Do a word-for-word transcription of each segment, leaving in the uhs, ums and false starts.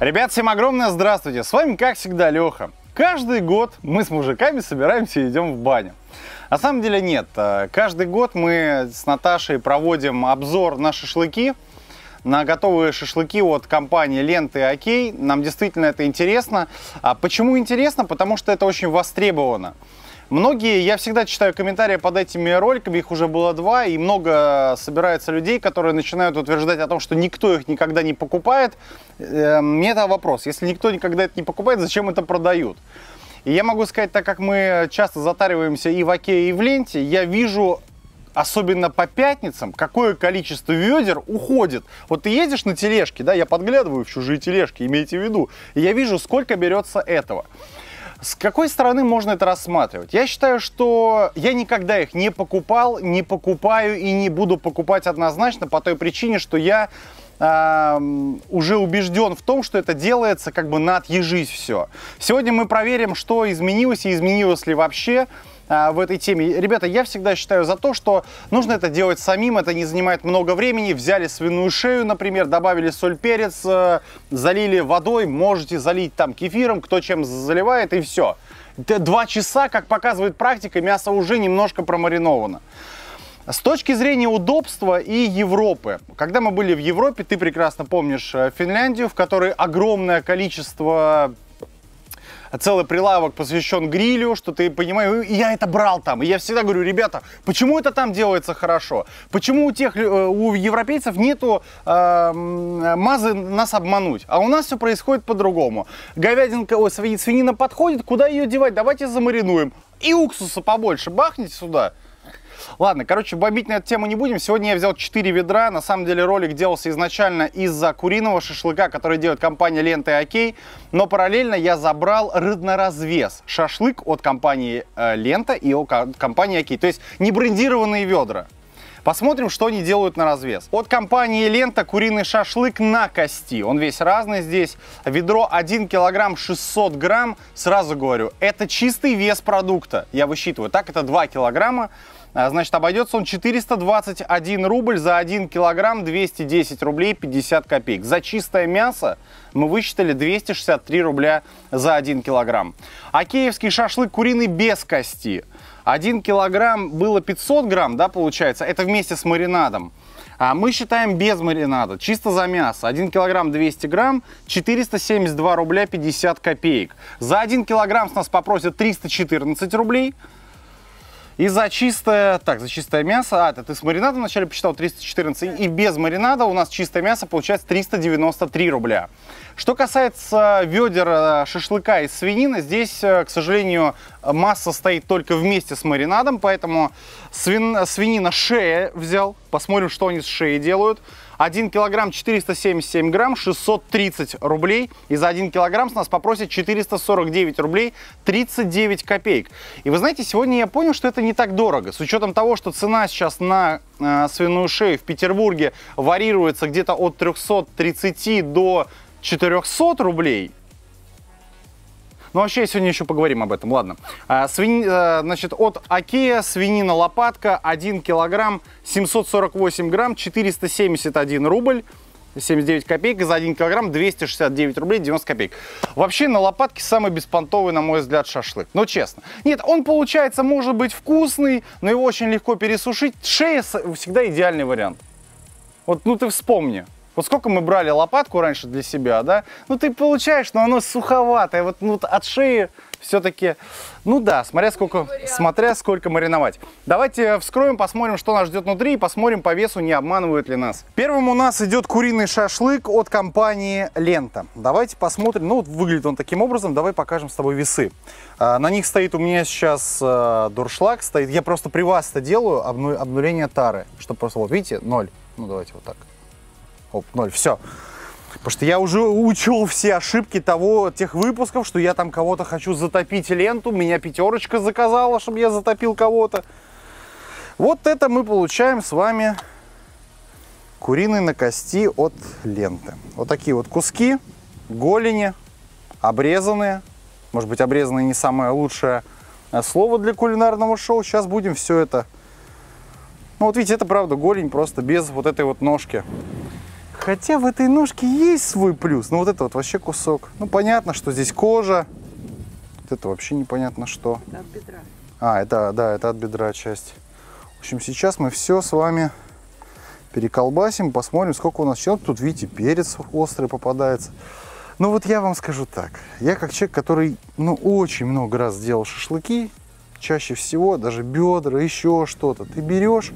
Ребят, всем огромное здравствуйте! С вами, как всегда, Леха. Каждый год мы с мужиками собираемся и идем в баню. На самом деле нет. Каждый год мы с Наташей проводим обзор на шашлыки, на готовые шашлыки от компании Лента и Окей. Нам действительно это интересно. А почему интересно? Потому что это очень востребовано. Многие, я всегда читаю комментарии под этими роликами, их уже было два, и много собирается людей, которые начинают утверждать о том, что никто их никогда не покупает. Мне это вопрос, если никто никогда это не покупает, зачем это продают? И я могу сказать, так как мы часто затариваемся и в Окее, и в Ленте, я вижу, особенно по пятницам, какое количество ведер уходит. Вот ты едешь на тележке, да, я подглядываю в чужие тележки, имейте в виду, и я вижу, сколько берется этого. С какой стороны можно это рассматривать? Я считаю, что я никогда их не покупал, не покупаю и не буду покупать однозначно по той причине, что я э, уже убежден в том, что это делается как бы на отъежись все. Сегодня мы проверим, что изменилось и изменилось ли вообще э, в этой теме. Ребята, я всегда считаю за то, что нужно это делать самим, это не занимает много времени. Взяли свиную шею, например, добавили соль, перец, э, залили водой, можете залить там кефиром, кто чем заливает, и все. Два часа, как показывает практика, мясо уже немножко промариновано. С точки зрения удобства и Европы. Когда мы были в Европе, ты прекрасно помнишь Финляндию, в которой огромное количество, целый прилавок посвящен грилю, что ты понимаешь, и я это брал там. И я всегда говорю, ребята, почему это там делается хорошо? Почему у тех, у европейцев нету э, мазы нас обмануть? А у нас все происходит по-другому. Говядинка, ой, свинина подходит, куда ее девать? Давайте замаринуем. И уксуса побольше бахните сюда. Ладно, короче, бомбить на эту тему не будем. Сегодня я взял четыре ведра. На самом деле ролик делался изначально из-за куриного шашлыка, который делает компания Лента и Окей. Но параллельно я забрал на развес шашлык от компании э, Лента и от компании Окей. То есть не брендированные ведра. Посмотрим, что они делают на развес. От компании Лента куриный шашлык на кости. Он весь разный здесь. Ведро один килограмм шестьсот грамм. Сразу говорю, это чистый вес продукта. Я высчитываю. Так, это два килограмма. Значит, обойдется он четыреста двадцать один рубль за один килограмм, двести десять рублей пятьдесят копеек. За чистое мясо мы высчитали двести шестьдесят три рубля за один килограмм. Океевский шашлык куриный без кости. один килограмм было пятьсот грамм, да, получается, это вместе с маринадом. А мы считаем без маринада, чисто за мясо. один килограмм двести грамм, четыреста семьдесят два рубля пятьдесят копеек. За один килограмм с нас попросят триста четырнадцать рублей. И за чистое, так, за чистое мясо, а, это ты с маринадом вначале посчитал триста четырнадцать, и без маринада у нас чистое мясо получается триста девяносто три рубля. Что касается ведер шашлыка из свинины, здесь, к сожалению, масса стоит только вместе с маринадом, поэтому свин, свинина шея взял, посмотрим, что они с шеей делают. один килограмм четыреста семьдесят семь грамм, шестьсот тридцать рублей. И за один килограмм с нас попросят четыреста сорок девять рублей тридцать девять копеек. И вы знаете, сегодня я понял, что это не так дорого. С учетом того, что цена сейчас на э, свиную шею в Петербурге варьируется где-то от трёхсот тридцати до четырёхсот рублей. Ну, вообще, сегодня еще поговорим об этом, ладно. А, свини, а, значит, от Окея свинина лопатка один килограмм семьсот сорок восемь грамм, четыреста семьдесят один рубль семьдесят девять копеек. И за один килограмм двести шестьдесят девять рублей девяносто копеек. Вообще, на лопатке самый беспонтовый, на мой взгляд, шашлык. Ну, честно. Нет, он получается, может быть, вкусный, но его очень легко пересушить. Шея всегда идеальный вариант. Вот, ну, ты вспомни. Вот сколько мы брали лопатку раньше для себя, да? Ну, ты получаешь, но оно суховатое. Вот, ну, от шеи все-таки, ну да, смотря сколько, смотря сколько мариновать. Давайте вскроем, посмотрим, что нас ждет внутри, и посмотрим по весу, не обманывают ли нас. Первым у нас идет куриный шашлык от компании Лента. Давайте посмотрим. Ну, вот выглядит он таким образом. Давай покажем с тобой весы. А, на них стоит у меня сейчас а, дуршлаг. Стоит. Я просто при вас это делаю, обну, обнуление тары. Чтобы просто, вот видите, ноль. Ну, давайте вот так. Оп, ноль, все. Потому что я уже учел все ошибки того, тех выпусков, что я там кого-то хочу затопить ленту. Меня пятерочка заказала, чтобы я затопил кого-то. Вот это мы получаем с вами куриный на кости от Ленты. Вот такие вот куски, голени, обрезанные. Может быть, обрезанные не самое лучшее слово для кулинарного шоу. Сейчас будем все это... Ну вот видите, это правда голень просто без вот этой вот ножки. Хотя в этой ножке есть свой плюс. Ну вот это вот вообще кусок. Ну понятно, что здесь кожа. Вот это вообще непонятно что. Это от бедра. А, это, да, это от бедра часть. В общем, сейчас мы все с вами переколбасим, посмотрим, сколько у нас человек. Тут, видите, перец острый попадается. Ну вот я вам скажу так. Я как человек, который, ну, очень много раз делал шашлыки, чаще всего даже бедра, еще что-то. Ты берешь,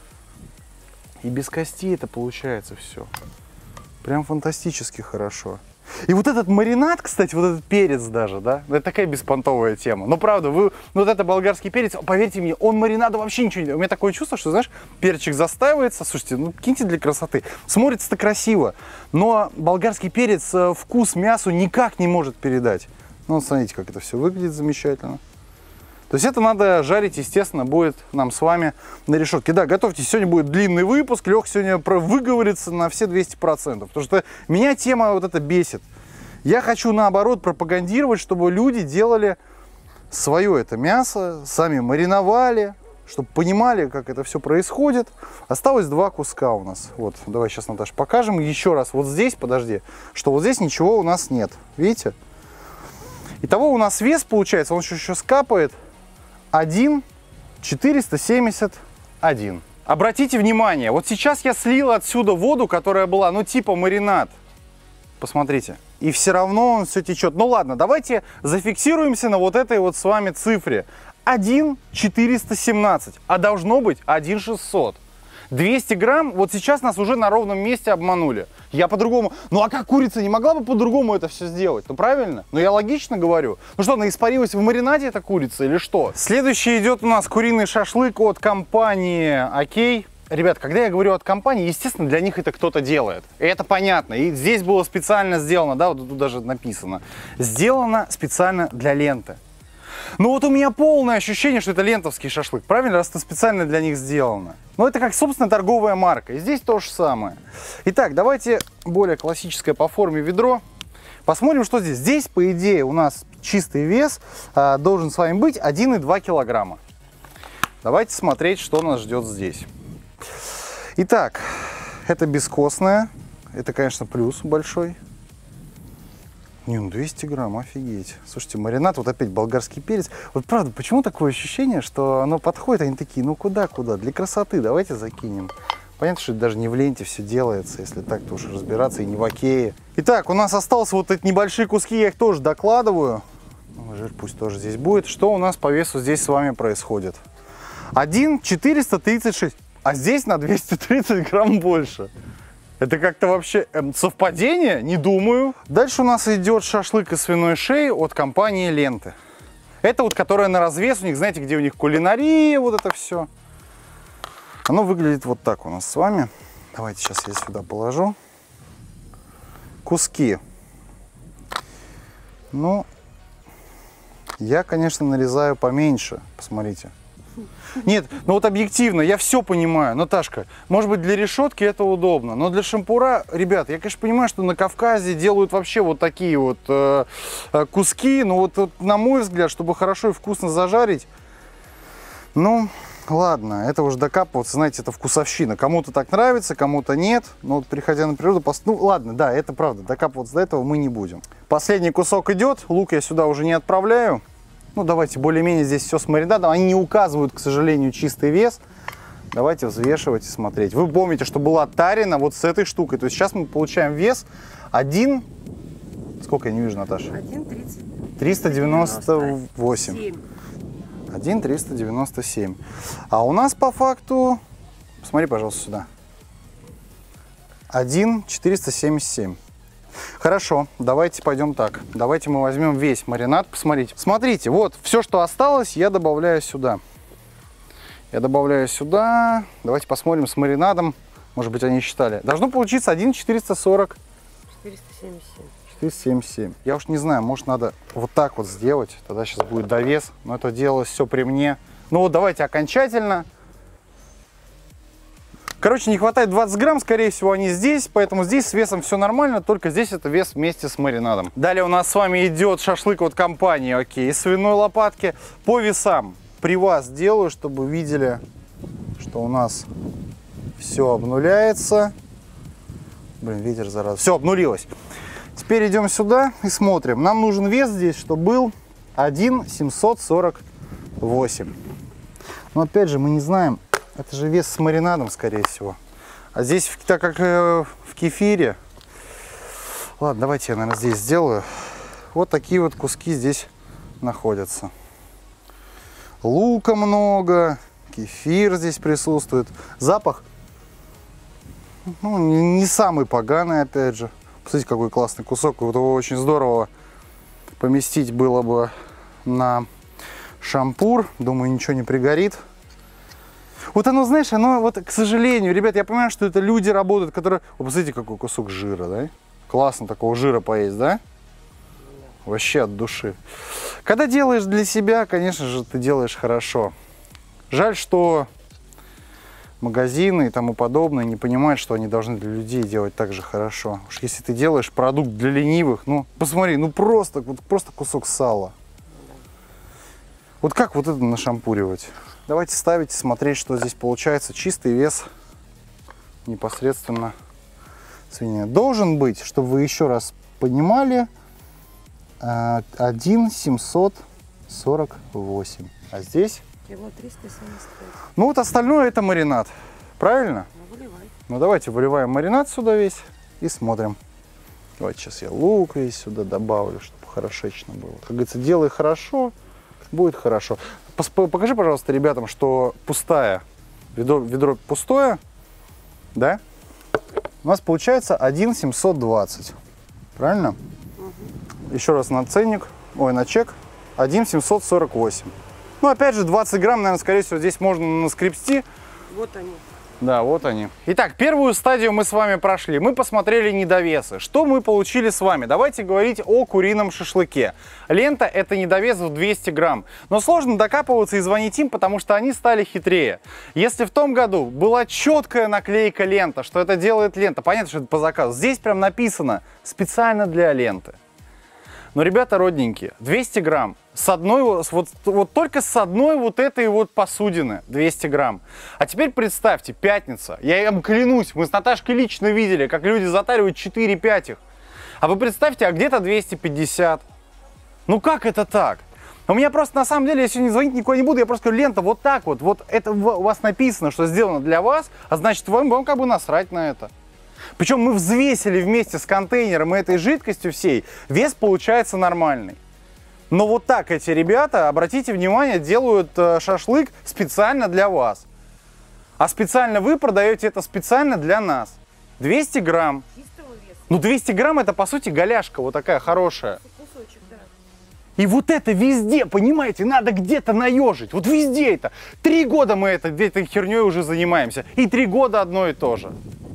и без костей это получается все. Прям фантастически хорошо. И вот этот маринад, кстати, вот этот перец даже, да, это такая беспонтовая тема. Но правда, вы, ну вот это болгарский перец, поверьте мне, он маринаду вообще ничего не... У меня такое чувство, что, знаешь, перчик застаивается, слушайте, ну киньте для красоты. Смотрится-то красиво, но болгарский перец вкус мясу никак не может передать. Ну, вот смотрите, как это все выглядит замечательно. То есть это надо жарить, естественно, будет нам с вами на решетке. Да, готовьтесь, сегодня будет длинный выпуск, Лех сегодня про выговорится на все двести процентов. Потому что меня тема вот эта бесит. Я хочу, наоборот, пропагандировать, чтобы люди делали свое это мясо, сами мариновали, чтобы понимали, как это все происходит. Осталось два куска у нас. Вот, давай сейчас, Наташа, покажем еще раз. Вот здесь, подожди, что вот здесь ничего у нас нет. Видите? Итого у нас вес получается, он еще, еще скапает. один четыреста семьдесят один. Обратите внимание, вот сейчас я слил отсюда воду, которая была, ну типа маринад. Посмотрите. И все равно он все течет. Ну ладно, давайте зафиксируемся на вот этой вот с вами цифре. один четыреста семнадцать, а должно быть один шестьсот. двести грамм, вот сейчас нас уже на ровном месте обманули. Я по-другому, ну а как курица не могла бы по-другому это все сделать? Ну правильно? Ну я логично говорю. Ну что, она испарилась в маринаде, эта курица, или что? Следующий идет у нас куриный шашлык от компании Окей. Ребят, когда я говорю от компании, естественно, для них это кто-то делает. И это понятно. И здесь было специально сделано, да, вот тут даже написано. Сделано специально для ленты. Ну вот у меня полное ощущение, что это лентовский шашлык, правильно, раз это специально для них сделано. Но это как, собственно, торговая марка. И здесь то же самое. Итак, давайте более классическое по форме ведро. Посмотрим, что здесь. Здесь, по идее, у нас чистый вес а, должен с вами быть один и два килограмма. Давайте смотреть, что нас ждет здесь. Итак, это бескостное. Это, конечно, плюс большой. Не, ну двести грамм, офигеть. Слушайте, маринад, вот опять болгарский перец. Вот правда, почему такое ощущение, что оно подходит, они такие, ну куда-куда, для красоты давайте закинем. Понятно, что это даже не в ленте все делается, если так-то уж разбираться, и не в Окее. Итак, у нас остался вот эти небольшие куски, я их тоже докладываю. Ну, жир пусть тоже здесь будет. Что у нас по весу здесь с вами происходит? один четыреста тридцать шесть, а здесь на двести тридцать грамм больше. Это как-то вообще эм, совпадение? Не думаю. Дальше у нас идет шашлык из свиной шеи от компании Ленты. Это вот, которая на развес, у них, знаете, где у них кулинария, вот это все. Оно выглядит вот так у нас с вами. Давайте сейчас я сюда положу. Куски. Ну, я, конечно, нарезаю поменьше. Посмотрите. Нет, ну вот объективно, я все понимаю, Наташка, может быть для решетки это удобно, но для шампура, ребят, я, конечно, понимаю, что на Кавказе делают вообще вот такие вот э, куски, но вот, вот на мой взгляд, чтобы хорошо и вкусно зажарить, ну, ладно, это уже докапываться, знаете, это вкусовщина, кому-то так нравится, кому-то нет, но вот приходя на природу, пос... ну ладно, да, это правда, докапываться до этого мы не будем. Последний кусок идет, лук я сюда уже не отправляю. Ну, давайте более-менее здесь все с маринадом. Они не указывают, к сожалению, чистый вес. Давайте взвешивать и смотреть. Вы помните, что была тарина вот с этой штукой. То есть сейчас мы получаем вес один... Сколько я не вижу, Наташа? один тридцать. триста девяносто восемь. один триста девяносто семь. А у нас по факту... Посмотри, пожалуйста, сюда. один четыреста семьдесят семь. Хорошо, давайте пойдем так. Давайте мы возьмем весь маринад, посмотрите. Смотрите, вот все, что осталось, я добавляю сюда. Я добавляю сюда. Давайте посмотрим с маринадом. Может быть, они считали. Должно получиться один четыреста сорок. четыреста семьдесят семь. четыреста семьдесят семь. Я уж не знаю, может, надо вот так вот сделать. Тогда сейчас будет довес. Но это делалось все при мне. Ну вот давайте окончательно. Короче, не хватает двадцать грамм, скорее всего, они здесь, поэтому здесь с весом все нормально, только здесь это вес вместе с маринадом. Далее у нас с вами идет шашлык от компании Окей, из свиной лопатки. По весам при вас делаю, чтобы вы видели, что у нас все обнуляется. Блин, ветер, зараза. Все, обнулилось. Теперь идем сюда и смотрим. Нам нужен вес здесь, что был один семьсот сорок восемь. Но опять же, мы не знаем, это же вес с маринадом, скорее всего. А здесь, так как э, в кефире... Ладно, давайте я, наверное, здесь сделаю. Вот такие вот куски здесь находятся. Лука много, кефир здесь присутствует. Запах, ну, не, не самый поганый, опять же. Посмотрите, какой классный кусок. Вот его очень здорово поместить было бы на шампур. Думаю, ничего не пригорит. Вот оно, знаешь, оно, вот, к сожалению, ребят, я понимаю, что это люди работают, которые... Вы посмотрите, какой кусок жира, да? Классно такого жира поесть, да? Вообще от души. Когда делаешь для себя, конечно же, ты делаешь хорошо. Жаль, что магазины и тому подобное не понимают, что они должны для людей делать так же хорошо. Уж если ты делаешь продукт для ленивых, ну, посмотри, ну просто, вот просто кусок сала. Вот как вот это нашампуривать? Давайте ставить, смотреть, что здесь получается. Чистый вес непосредственно свиньи. Должен быть, чтобы вы еще раз понимали, один семьсот сорок восемь. А здесь? Кило триста семьдесят пять. Ну вот остальное это маринад. Правильно? Ну, выливай. Ну давайте выливаем маринад сюда весь и смотрим. Давайте сейчас я лук весь сюда добавлю, чтобы хорошечно было. Как говорится, делай хорошо, будет хорошо. Покажи, пожалуйста, ребятам, что пустая, ведро, ведро пустое, да? У нас получается один семьсот двадцать. Правильно? Угу. Еще раз на ценник, ой, на чек. один семьсот сорок восемь. Ну, опять же, двадцать грамм, наверное, скорее всего, здесь можно наскребсти. Вот они. Да, вот они. Итак, первую стадию мы с вами прошли. Мы посмотрели недовесы. Что мы получили с вами? Давайте говорить о курином шашлыке. Лента – это недовес в двести грамм. Но сложно докапываться и звонить им, потому что они стали хитрее. Если в том году была четкая наклейка лента, что это делает лента, понятно, что это по заказу. Здесь прям написано специально для ленты. Но, ребята родненькие, двести грамм. С одной, вот, вот только с одной вот этой вот посудины двести грамм. А теперь представьте, пятница. Я им клянусь, мы с Наташкой лично видели, как люди затаривают четыре-пять их. А вы представьте, а где-то двести пятьдесят. Ну как это так? У меня просто, на самом деле, я сегодня звонить никуда не буду, я просто говорю, лента вот так вот. Вот это у вас написано, что сделано для вас, а значит, вам, вам как бы насрать на это. Причем мы взвесили вместе с контейнером и этой жидкостью всей, вес получается нормальный. Но вот так эти ребята, обратите внимание, делают шашлык специально для вас. А специально вы продаете это специально для нас. двести грамм. Чистого веса. Ну двести грамм это по сути голяшка вот такая хорошая. Кусочек, да. И вот это везде, понимаете, надо где-то наежить. Вот везде это. Три года мы это, этой херней уже занимаемся. И три года одно и то же.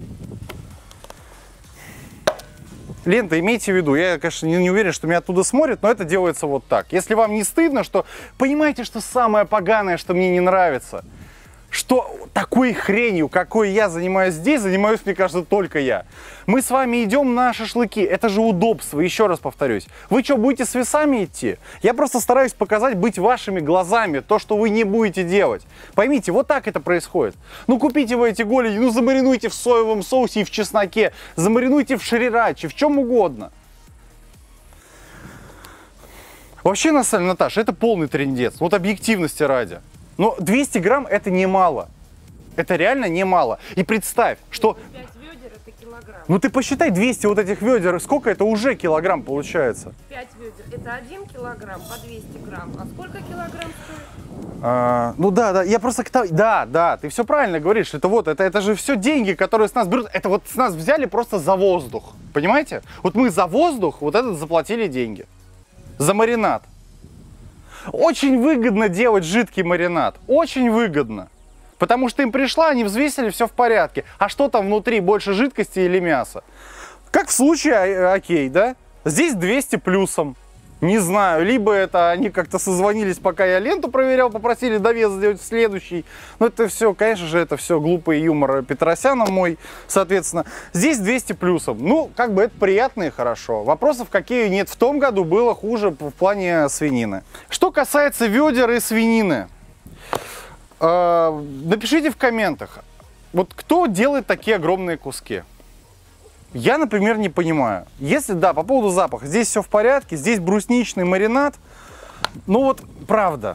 Лента, имейте в виду, я, конечно, не, не уверен, что меня оттуда смотрят, но это делается вот так. Если вам не стыдно, что... Понимаете, что самое поганое, что мне не нравится? Что такой хренью, какой я занимаюсь здесь, занимаюсь, мне кажется, только я. Мы с вами идем на шашлыки, это же удобство, еще раз повторюсь. Вы что, будете с весами идти? Я просто стараюсь показать, быть вашими глазами, то, что вы не будете делать. Поймите, вот так это происходит. Ну, купите вы эти голени, ну, замаринуйте в соевом соусе и в чесноке, замаринуйте в шрираче, в чем угодно. Вообще, на самом деле, Наташа, это полный трындец, вот объективности ради. Но двести грамм это немало. Это реально немало. И представь, что... пять ведер это килограмм. Ну ты посчитай двести вот этих ведер, сколько это уже килограмм получается? пять ведер это один килограмм по двести грамм. А сколько килограмм стоит? А, ну да, да, я просто... Да, да, ты все правильно говоришь. Это вот, это, это же все деньги, которые с нас берут. Это вот с нас взяли просто за воздух. Понимаете? Вот мы за воздух вот этот заплатили деньги. За маринад. Очень выгодно делать жидкий маринад, очень выгодно. Потому что им пришла, они взвесили, все в порядке. А что там внутри, больше жидкости или мяса? Как в случае, окей, да? Здесь двести плюсом. Не знаю, либо это они как-то созвонились, пока я ленту проверял, попросили довес сделать в следующий. Но это все, конечно же, это все глупый юмор Петросяна мой, соответственно. Здесь двести плюсом. Ну, как бы это приятно и хорошо. Вопросов какие нет. В том году было хуже в плане свинины. Что касается ведер и свинины, э, напишите в комментах, вот кто делает такие огромные куски? Я, например, не понимаю. Если, да, по поводу запаха, здесь все в порядке, здесь брусничный маринад. Ну вот, правда.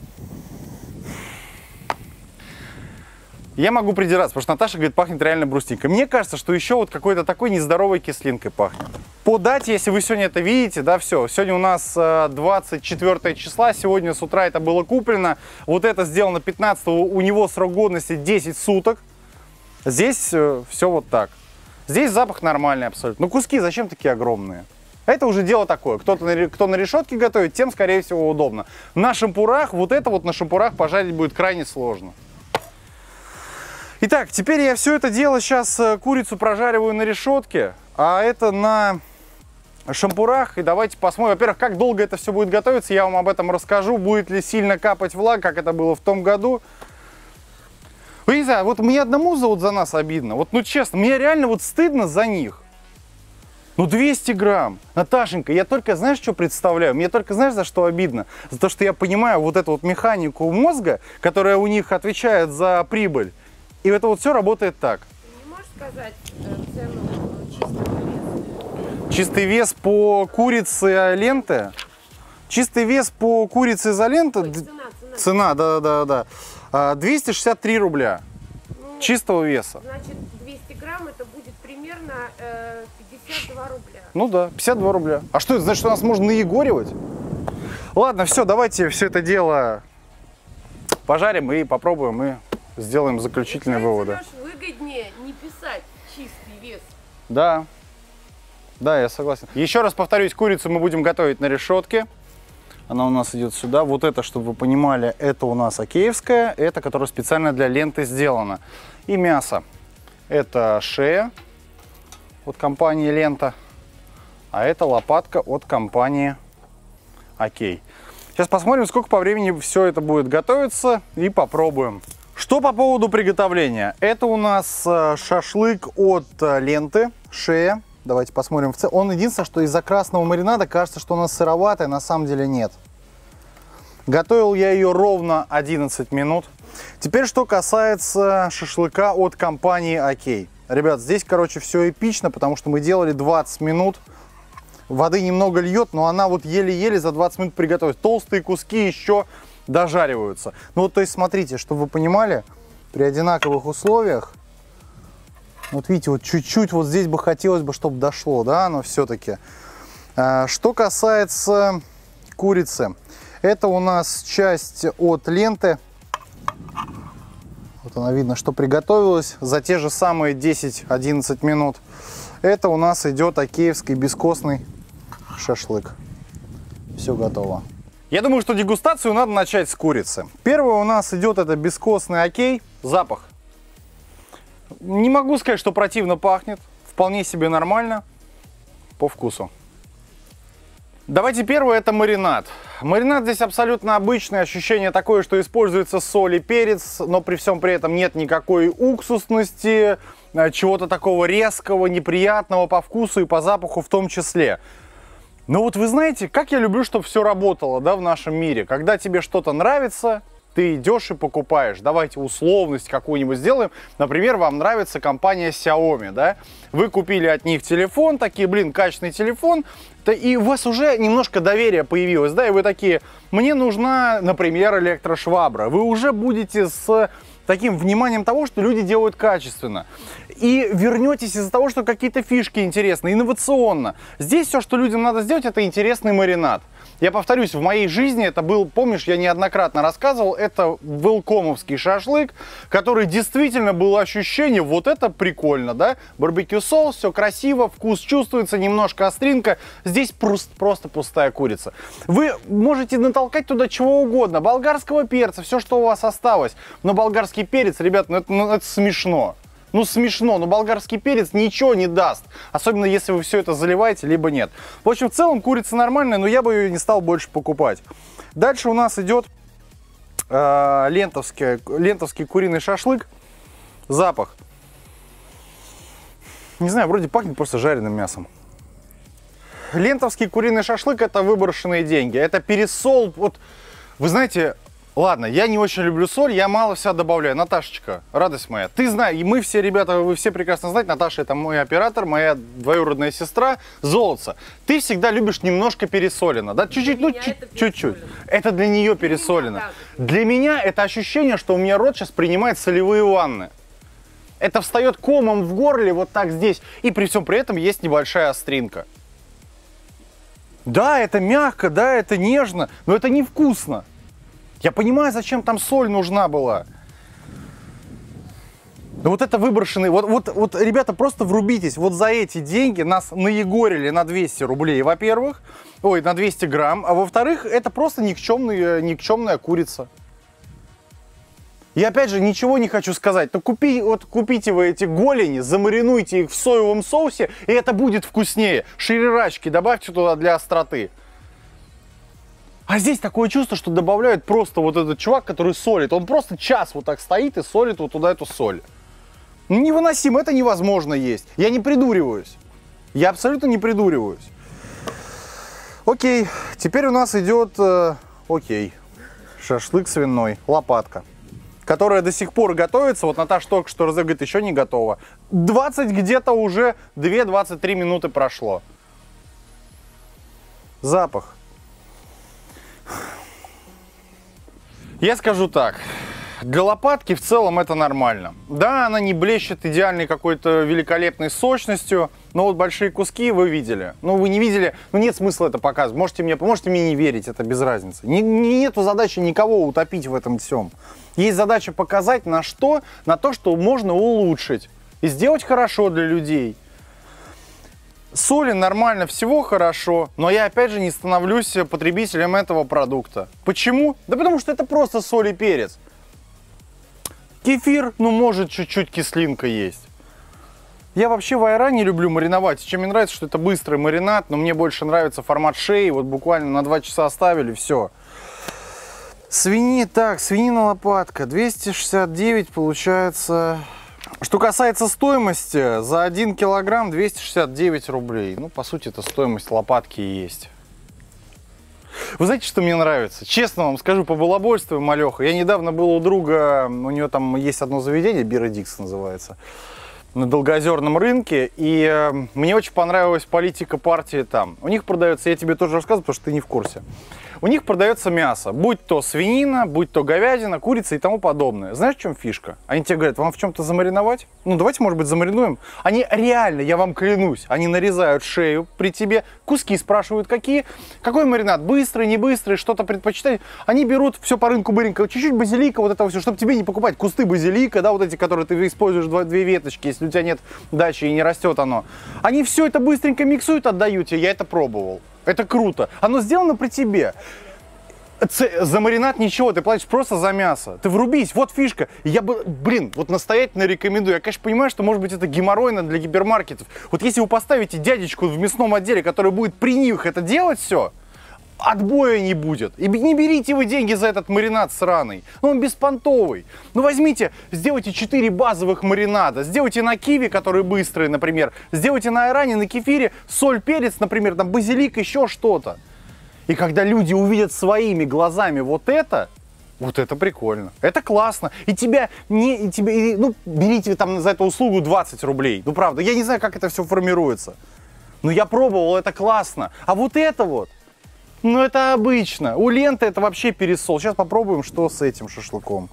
Я могу придираться, потому что Наташа говорит, пахнет реально брусникой. Мне кажется, что еще вот какой-то такой нездоровой кислинкой пахнет. По дате, если вы сегодня это видите, да, все. Сегодня у нас двадцать четвёртое числа, сегодня с утра это было куплено. Вот это сделано пятнадцатого, у него срок годности десять суток. Здесь все вот так. Здесь запах нормальный абсолютно. Но куски зачем такие огромные? Это уже дело такое. Кто-то на, кто на решетке готовит, тем, скорее всего, удобно. На шампурах, вот это вот на шампурах пожарить будет крайне сложно. Итак, теперь я все это дело сейчас курицу прожариваю на решетке, а это на шампурах. И давайте посмотрим, во-первых, как долго это все будет готовиться, я вам об этом расскажу. Будет ли сильно капать влага, как это было в том году. Вы не знаю, вот мне одному за, вот за нас обидно. Вот, ну честно, мне реально вот стыдно за них. Ну двести грамм. Наташенька, я только, знаешь, что представляю? Мне только, знаешь, за что обидно? За то, что я понимаю вот эту вот механику мозга, которая у них отвечает за прибыль. И это вот все работает так. Ты не можешь сказать э, цену чистого веса? Чистый вес по курице ленты. Чистый вес по курице изоленты. Ой, цена, цена. Цена, да-да-да. двести шестьдесят три рубля. Ну, чистого веса. Значит, двести грамм это будет примерно э, пятьдесят два рубля. Ну да, пятьдесят два рубля. А что это значит, что нас можно наегоривать? Ладно, все, давайте все это дело пожарим и попробуем, и сделаем заключительные выводы. Леш, выгоднее не писать чистый вес. Да, да, я согласен. Еще раз повторюсь, курицу мы будем готовить на решетке. Она у нас идет сюда. Вот это, чтобы вы понимали, это у нас океевская, это, которая специально для ленты сделана. И мясо. Это шея от компании Лента, а это лопатка от компании Окей. Сейчас посмотрим, сколько по времени все это будет готовиться, и попробуем. Что по поводу приготовления? Это у нас шашлык от Ленты, шея. Давайте посмотрим. Он единственное, что из-за красного маринада кажется, что она сыроватая, на самом деле нет. Готовил я ее ровно одиннадцать минут. Теперь, что касается шашлыка от компании Окей. Ребят, здесь, короче, все эпично, потому что мы делали двадцать минут. Воды немного льет, но она вот еле-еле за двадцать минут приготовилась. Толстые куски еще дожариваются. Ну вот, то есть, смотрите, чтобы вы понимали, при одинаковых условиях, вот видите, вот чуть-чуть вот здесь бы хотелось бы, чтобы дошло, да, но все-таки. Что касается курицы, это у нас часть от Ленты. Вот она, видно, что приготовилась за те же самые десять-одиннадцать минут. Это у нас идет океевский бескостный шашлык. Все готово. Я думаю, что дегустацию надо начать с курицы. Первое у нас идет это бескостный Окей. Запах. Не могу сказать, что противно пахнет. Вполне себе нормально по вкусу. Давайте первое, это маринад. Маринад здесь абсолютно обычный. Ощущение такое, что используется соль и перец, но при всем при этом нет никакой уксусности, чего-то такого резкого, неприятного по вкусу и по запаху в том числе. Но вот вы знаете, как я люблю, чтобы все работало, да, в нашем мире. Когда тебе что-то нравится, ты идешь и покупаешь. Давайте условность какую-нибудь сделаем. Например, вам нравится компания Xiaomi, да? Вы купили от них телефон, такие, блин, качественный телефон, и у вас уже немножко доверия появилось, да? И вы такие, мне нужна, например, электрошвабра. Вы уже будете с таким вниманием того, что люди делают качественно. И вернетесь из-за того, что какие-то фишки интересные, инновационно. Здесь все, что людям надо сделать, это интересный маринад. Я повторюсь, в моей жизни это был, помнишь, я неоднократно рассказывал, это велкомовский шашлык, который действительно было ощущение, вот это прикольно, да? Барбекю соус, все красиво, вкус чувствуется, немножко остринка. Здесь просто, просто пустая курица. Вы можете натолкать туда чего угодно, болгарского перца, все, что у вас осталось. Но болгарский перец, ребят, ну это, ну, это смешно. Ну смешно, но болгарский перец ничего не даст. Особенно если вы все это заливаете, либо нет. В общем, в целом курица нормальная, но я бы ее не стал больше покупать. Дальше у нас идет э, лентовский, лентовский куриный шашлык. Запах. Не знаю, вроде пахнет просто жареным мясом. Лентовский куриный шашлык — это выброшенные деньги. Это пересол. Вот, вы знаете, Ладно, я не очень люблю соль, я мало вся добавляю. Наташечка, радость моя, ты знаешь, и мы все, ребята, вы все прекрасно знаете, Наташа это мой оператор, моя двоюродная сестра, золотце. Ты всегда любишь немножко пересолено, да? Чуть-чуть, ну чуть-чуть. Это для нее пересолено. Для меня это ощущение, что у меня рот сейчас принимает солевые ванны. Это встает комом в горле вот так здесь, и при всем при этом есть небольшая остринка. Да, это мягко, да, это нежно, но это невкусно. Я понимаю, зачем там соль нужна была. Но вот это выброшенный... Вот, вот, вот, ребята, просто врубитесь. Вот за эти деньги нас наегорили на двести рублей, во-первых. Ой, на двести грамм. А во-вторых, это просто никчемная, никчемная курица. И опять же, ничего не хочу сказать. Но купи, вот, купите вы эти голени, замаринуйте их в соевом соусе, и это будет вкуснее. Шрирачки добавьте туда для остроты. А здесь такое чувство, что добавляют просто вот этот чувак, который солит. Он просто час вот так стоит и солит вот туда эту соль. Невыносимо, это невозможно есть. Я не придуриваюсь. Я абсолютно не придуриваюсь. Окей, теперь у нас идет, э, окей, шашлык свиной, лопатка, которая до сих пор готовится. Вот Наташа только что говорит, еще не готова. двадцать где-то уже, две-двадцать три минуты прошло. Запах. Я скажу так, для лопатки в целом это нормально. Да, она не блещет идеальной какой-то великолепной сочностью, но вот большие куски вы видели. Ну, вы не видели, ну нет смысла это показывать. Можете мне, можете мне не верить, это без разницы. Не, нету задачи никого утопить в этом всем. Есть задача показать на что, на то, что можно улучшить и сделать хорошо для людей. Соли нормально, всего хорошо, но я опять же не становлюсь потребителем этого продукта. Почему? Да потому что это просто соль и перец. Кефир, ну может чуть-чуть кислинка есть. Я вообще в айране люблю мариновать. Чем мне нравится, что это быстрый маринад, но мне больше нравится формат шеи. Вот буквально на два часа оставили, все. Свиньи, так, свинина лопатка, двести шестьдесят девять получается... Что касается стоимости, за один килограмм двести шестьдесят девять рублей. Ну, по сути, это стоимость лопатки и есть. Вы знаете, что мне нравится? Честно вам скажу, по балабольству, Малеха. Я недавно был у друга, у него там есть одно заведение, Биродикс называется, на Долгоозерном рынке. И э, мне очень понравилась политика партии там. У них продается, я тебе тоже рассказываю, потому что ты не в курсе. У них продается мясо, будь то свинина, будь то говядина, курица и тому подобное. Знаешь, в чем фишка? Они тебе говорят, вам в чем-то замариновать? Ну, давайте, может быть, замаринуем. Они реально, я вам клянусь, они нарезают шею при тебе, куски спрашивают, какие, какой маринад, быстрый, не быстрый, что-то предпочитать. Они берут все по рынку быренько, чуть-чуть базилика, вот этого все, чтобы тебе не покупать кусты базилика, да, вот эти, которые ты используешь, два, две веточки, если у тебя нет дачи и не растет оно. Они все это быстренько миксуют, отдают тебе, я это пробовал. Это круто. Оно сделано при тебе. Ц... За маринад ничего, ты платишь просто за мясо. Ты врубись, вот фишка. Я бы, блин, вот настоятельно рекомендую. Я, конечно, понимаю, что, может быть, это геморройно для гипермаркетов. Вот если вы поставите дядечку в мясном отделе, который будет при них это делать все, отбоя не будет. И не берите вы деньги за этот маринад сраный. Ну, он беспонтовый. Ну, возьмите, сделайте четыре базовых маринада. Сделайте на киви, которые быстрые, например. Сделайте на айране, на кефире, соль, перец, например, там базилик, еще что-то. И когда люди увидят своими глазами вот это, вот это прикольно. Это классно. И тебя не... И тебя, и, ну, берите там за эту услугу двадцать рублей. Ну, правда, я не знаю, как это все формируется. Но я пробовал, это классно. А вот это вот, ну, это обычно. У ленты это вообще пересол. Сейчас попробуем, что с этим шашлыком.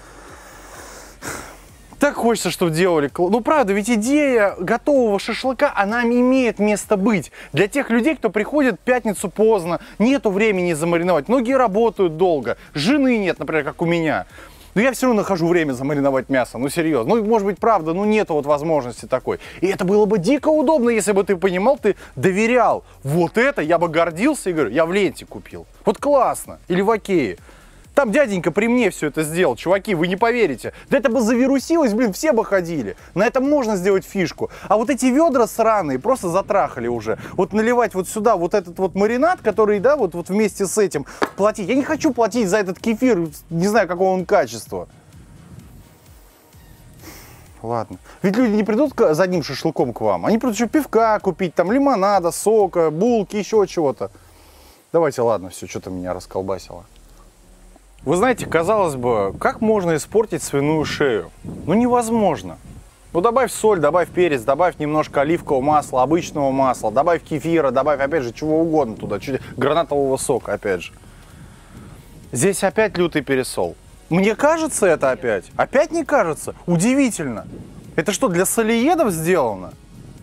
Так хочется, чтобы делали. Ну, правда, ведь идея готового шашлыка, она имеет место быть. Для тех людей, кто приходит в пятницу поздно, нету времени замариновать. Многие работают долго. Жены нет, например, как у меня. Но я все равно нахожу время замариновать мясо. Ну, серьезно. Ну, может быть, правда, ну, нету вот возможности такой. И это было бы дико удобно, если бы ты понимал, ты доверял. Вот это я бы гордился и говорю, я в ленте купил. Вот классно. Или в Окее. Там дяденька при мне все это сделал. Чуваки, вы не поверите. Да это бы завирусилось, блин, все бы ходили. На этом можно сделать фишку. А вот эти ведра сраные просто затрахали уже. Вот наливать вот сюда вот этот вот маринад, который, да, вот, вот вместе с этим платить. Я не хочу платить за этот кефир, не знаю, какого он качества. Ладно. Ведь люди не придут за одним шашлыком к вам. Они придут еще пивка купить, там лимонада, сока, булки, еще чего-то. Давайте, ладно, все, что-то меня расколбасило. Вы знаете, казалось бы, как можно испортить свиную шею? Ну невозможно. Ну добавь соль, добавь перец, добавь немножко оливкового масла, обычного масла, добавь кефира, добавь опять же чего угодно туда, чуть гранатового сока опять же. Здесь опять лютый пересол. Мне кажется это опять? Опять не кажется? Удивительно. Это что, для солиедов сделано?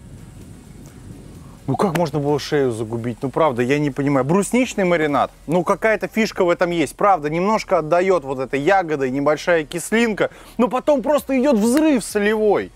Ну как можно было шею загубить? Ну правда, я не понимаю. Брусничный маринад, ну какая-то фишка в этом есть. Правда, немножко отдает вот этой ягодой, небольшая кислинка. Но потом просто идет взрыв солевой.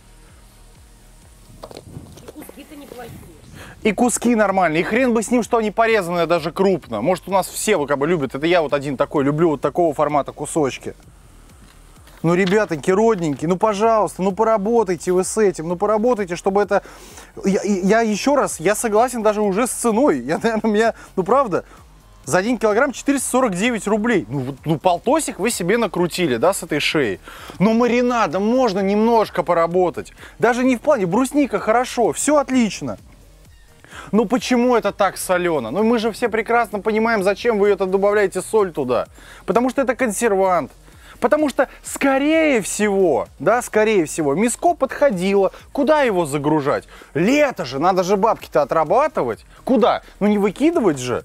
И куски-то неплохие. И куски нормальные. И хрен бы с ним, что они порезанные даже крупно. Может у нас все вот как бы любят. Это я вот один такой, люблю вот такого формата кусочки. Ну, ребятоньки, родненькие, ну, пожалуйста, ну, поработайте вы с этим, ну, поработайте, чтобы это... Я, я еще раз, я согласен даже уже с ценой. Я, наверное, меня, ну, правда, за один килограмм четыреста сорок девять рублей. Ну, ну, полтосик вы себе накрутили, да, с этой шеей. Но маринадом можно немножко поработать. Даже не в плане, брусника хорошо, все отлично. Ну, почему это так солено? Ну, мы же все прекрасно понимаем, зачем вы это добавляете соль туда. Потому что это консервант. Потому что, скорее всего, да, скорее всего, мяско подходило. Куда его загружать? Лето же, надо же бабки-то отрабатывать. Куда? Ну не выкидывать же.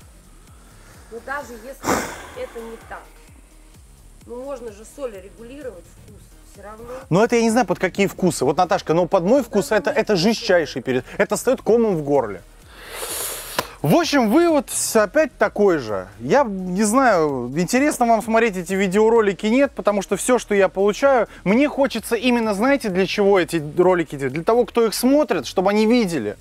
Но даже если это не так, ну можно же соль регулировать вкус. Все равно. Но это я не знаю, под какие вкусы. Вот, Наташка, но под мой вкус это, это жестчайший перец. Это стоит комом в горле. В общем, вывод опять такой же. Я не знаю, интересно вам смотреть эти видеоролики, нет, потому что все, что я получаю, мне хочется именно, знаете, для чего эти ролики делать? Для того, кто их смотрит, чтобы они видели,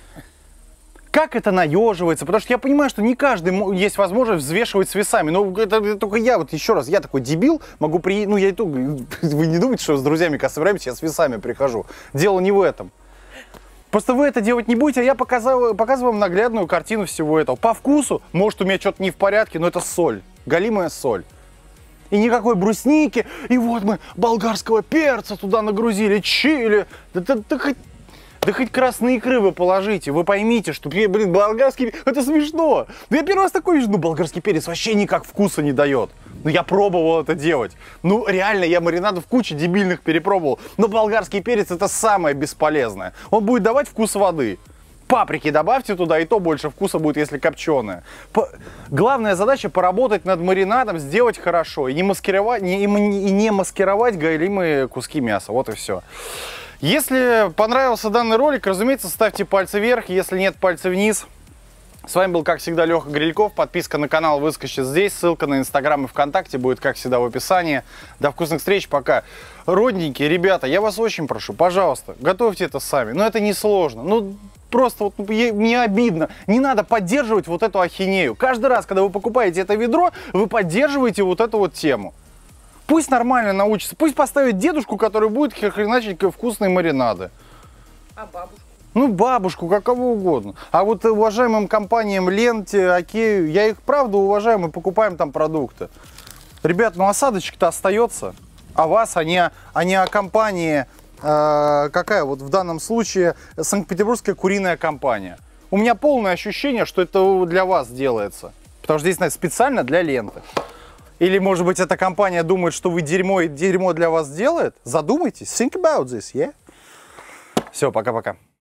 как это наеживается. Потому что я понимаю, что не каждый есть возможность взвешивать с весами. Но это, это только я, вот еще раз, я такой дебил, могу приехать, ну я и то, вы не думаете, что с друзьями, когда собираемся, я с весами прихожу. Дело не в этом. Просто вы это делать не будете, а я показываю, показываю вам наглядную картину всего этого. По вкусу, может, у меня что-то не в порядке, но это соль, галимая соль. И никакой брусники, и вот мы болгарского перца туда нагрузили, чили. Да, да, да, хоть, да хоть красные икры вы положите, вы поймите, что, блин, болгарский, это смешно. Ну я первый раз такой вижу, ну болгарский перец вообще никак вкуса не дает. Ну, я пробовал это делать. Ну, реально, я маринадов кучу дебильных перепробовал. Но болгарский перец это самое бесполезное. Он будет давать вкус воды. Паприки добавьте туда, и то больше вкуса будет, если копченое. По... Главная задача поработать над маринадом, сделать хорошо. И не маскировать, не, и не маскировать галимые куски мяса. Вот и все. Если понравился данный ролик, разумеется, ставьте пальцы вверх. Если нет, пальцы вниз. С вами был, как всегда, Леха Грильков. Подписка на канал выскочит здесь. Ссылка на Инстаграм и ВКонтакте будет, как всегда, в описании. До вкусных встреч. Пока. Родненькие, ребята, я вас очень прошу, пожалуйста, готовьте это сами. Но это не сложно. Ну, просто вот мне обидно. Не надо поддерживать вот эту ахинею. Каждый раз, когда вы покупаете это ведро, вы поддерживаете вот эту вот тему. Пусть нормально научится. Пусть поставит дедушку, который будет хреначить вкусные маринады. А бабушка? Ну, бабушку, как кого угодно. А вот уважаемым компаниям Ленте, Окею, я их правда уважаю, мы покупаем там продукты. Ребят, ну осадочек-то остается. А вас, а не, а не о компании, э, какая вот в данном случае Санкт-Петербургская куриная компания. У меня полное ощущение, что это для вас делается. Потому что здесь, знаете, специально для Ленты. Или, может быть, эта компания думает, что вы дерьмо, и дерьмо для вас делает? Задумайтесь. Think about this, yeah? Все, пока-пока.